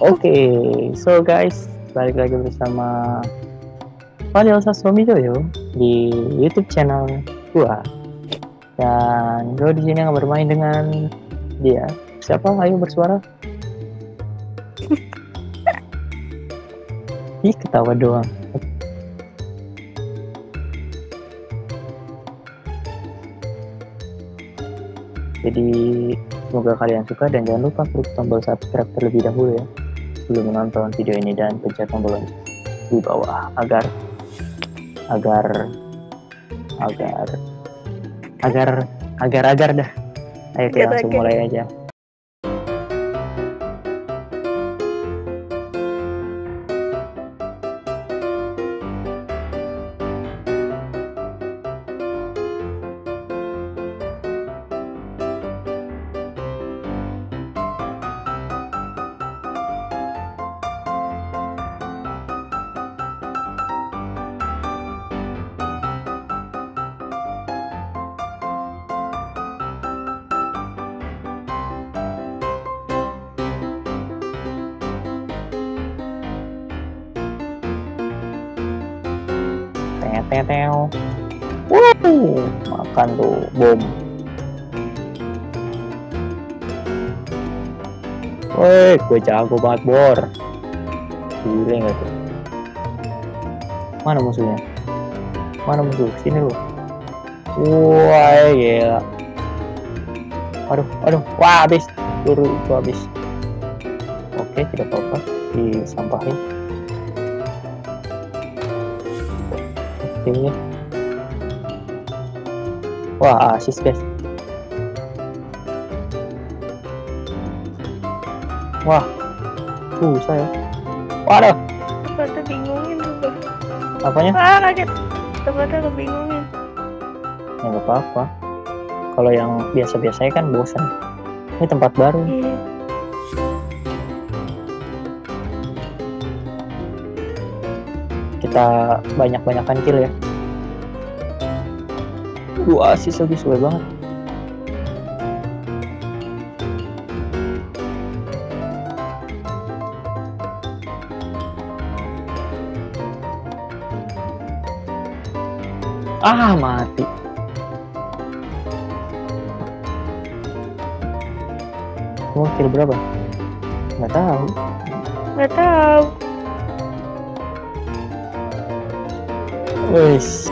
Oke, so guys, balik lagi bersama Fadil Sastromijoyo di YouTube channel gua. Dan gue di sini akan bermain dengan dia. Siapa? Ayo bersuara. Ih, ketawa doang. Jadi semoga kalian suka dan jangan lupa klik tombol subscribe terlebih dahulu ya sebelum menonton video ini, dan pencet tombol lonceng di bawah agar dah. Ayo kita langsung mulai aja. Teteo. Makan tuh bom. Woi, gue jago banget bor. Gile nggak tuh? Mana musuhnya? Mana musuh? Sini lu. Wah, gila. Aduh. Wah, habis. Peluru itu habis. Oke, tidak apa-apa. Disampahin. Timnya. Wah, asis guys. Wah, saya. Waduh. Tempatnya bingungin juga. Apanya? Wah, kaget. Tempatnya kebingungin. Ya nggak apa-apa. Kalau yang biasa-biasanya kan bosan. Ini tempat baru. Iya. Kita banyak-banyakan kill ya. Asis lagi suwe banget. Mati. Mau kill berapa? Nggak tahu. Wes,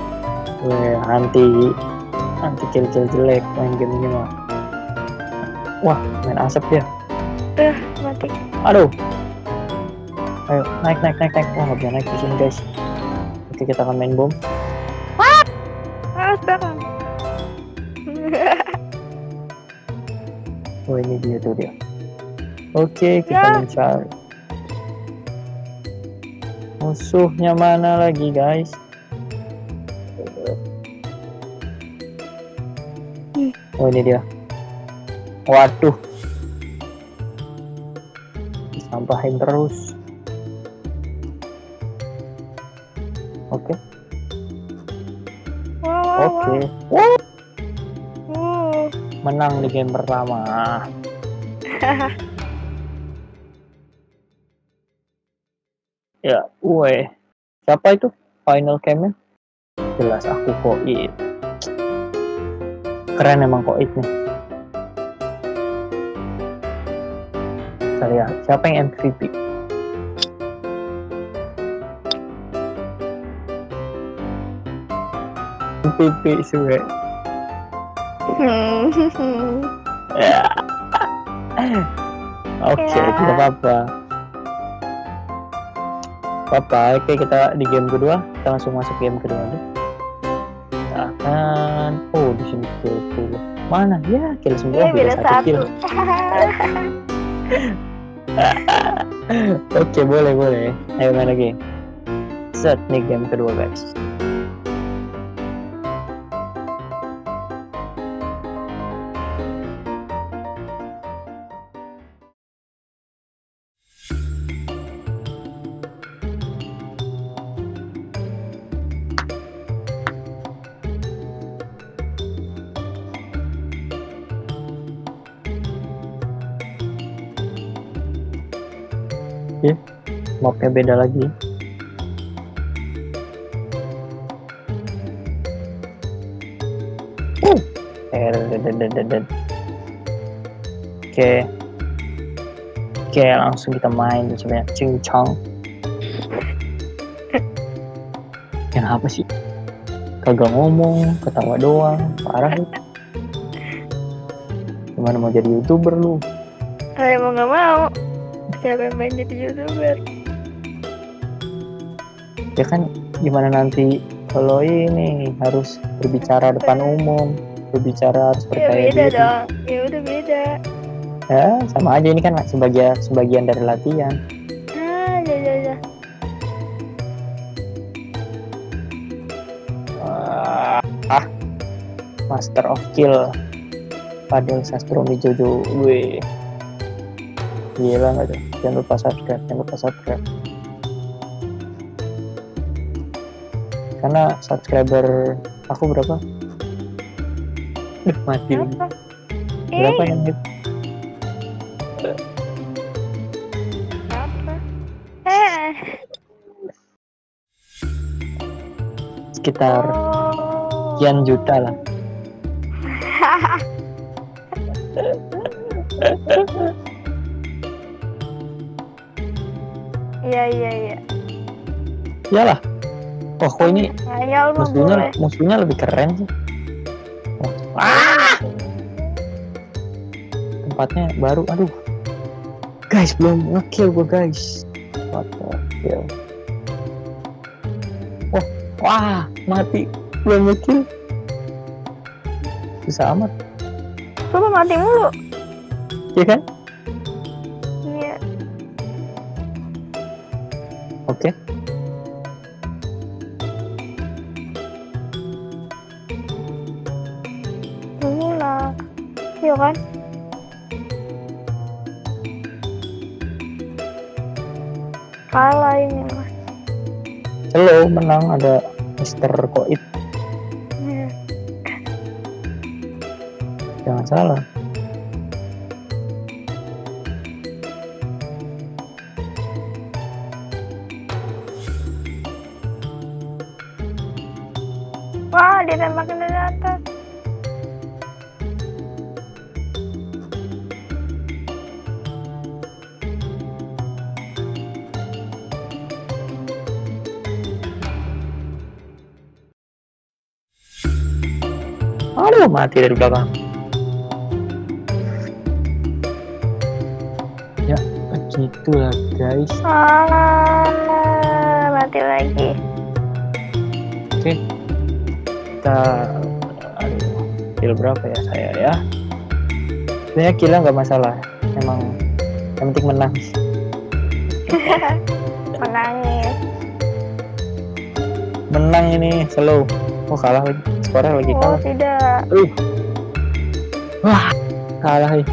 anti kill jelek main game ini mah. Wah, main asap dia. Mati. Aduh. Ayo naik. Wah, nggak bisa naik di sini guys. Oke, kita akan main bom. Sekarang. Oh, ini dia. Oke, kita mencari. Musuhnya mana lagi guys? Oh, ini dia. Waduh, disampahin terus. Oke. Menang di game pertama. Ya, siapa itu final cam-nya? Jelas aku Koit. Keren emang Koit nih. Kita lihat siapa yang MVP. MVP suwe. Ya. Oke, tidak apa-apa. Oke, kita di game kedua. Kita langsung masuk game kedua aja. Kita akan di sini kill. Mana? Ya, kill semua beda satu kill. Oke, boleh. Ayo main lagi. Set nih game kedua guys. Ya, mapnya beda lagi. Oke. Oke, langsung kita main sebanyak cincang. Yang apa sih? Kagak ngomong, ketawa doang, parah lu. Gimana mau jadi YouTuber lu? Mau nggak mau. Siapa yang pengen jadi YouTuber? Ya kan gimana nanti kalau ini harus berbicara depan umum, berbicara harus Ya percaya beda diri. dong. Ya udah beda. Ya sama aja, ini kan sebagian dari latihan. Ya. Master of Kill Fadil Sastromi Jojo, gue gila nggak tuh? Jangan lupa subscribe, karena subscriber aku berapa? Mati lagi. Apa? Berapa yang hit? Apa? Sekitar Oh. sekian juta lah. Iya. Iyalah. Oh, kok ini Ngayal mah boleh. musuhnya lebih keren sih. Oh. Tempatnya baru, aduh. Guys, belum nge-kill gue, guys. What the hell? Wah, mati. Belum nge-kill. Susah amat. Coba mati mulu. Iya kan? Iya. Oke. Dulu lah. Iya kan? Kalah ini mah. Halo, menang ada Mr. Koit. Iya. Jangan salah. Wah, dia tembakin dari atas. Aduh, mati dari belakang. Ya, begitulah guys. Mati lagi. Oke. Kita, aduh, kill berapa ya saya ya? Sebenarnya killnya nggak masalah. Emang yang penting menang. Menangis. Menang ini slow. Oh, kalah lagi. Skornya lagi Oh kalah. tidak. Wah, kalah ya.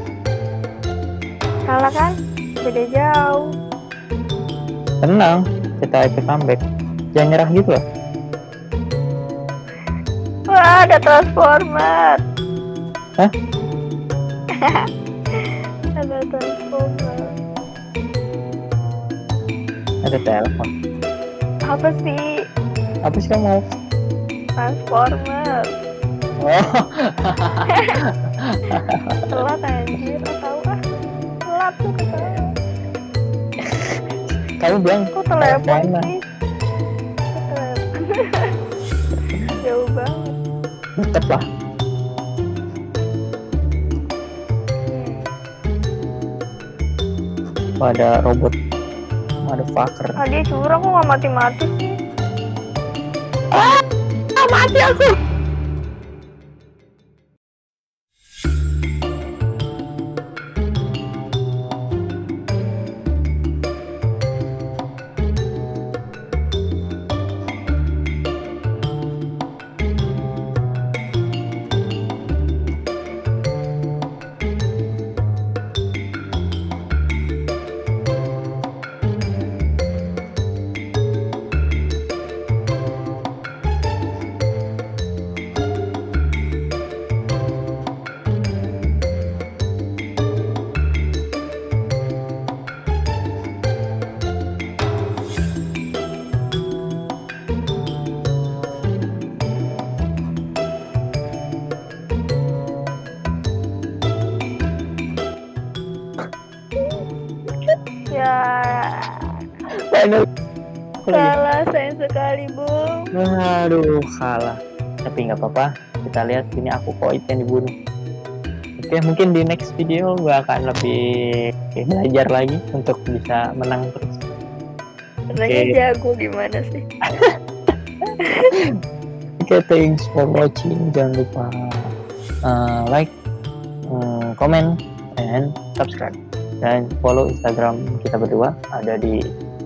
Salah kan? Beda jauh. Tenang, kita ikut comeback. Jangan nyerah gitu loh. Wah, ada transformer. Hah? Ada transformer. Ada telepon. Apa sih? Apa sih kamu mau? Transformer. Oh. Telat anjir. Tahu ah. Telat tuh ketawa. Kamu bilang Kok telepon mana? sih? Kok telepon? Jauh banget. Deket lah. Oh, ada robot. Ada fucker. Ah, dia curang kok nggak mati-mati sih? Mati aku. Final. Kalah sayang sekali, Bung. Aduh, kalah. Tapi nggak apa-apa. Kita lihat ini aku Koit yang dibunuh. Oke, mungkin di next video gue akan lebih belajar lagi untuk bisa menang terus. Katanya jago gimana sih? Oke, thanks for watching. Jangan lupa like, comment, and subscribe. Dan follow Instagram kita berdua. Ada di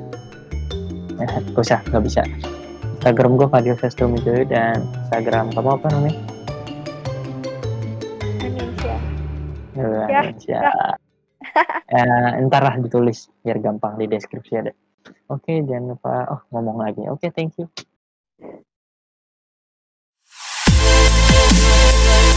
nggak bisa. Instagram gue Fadil Festumijoyo dan Instagram kamu apa namanya? Ya. Entar lah ditulis biar gampang di deskripsi ada. Oke, jangan lupa ngomong lagi. Oke, thank you.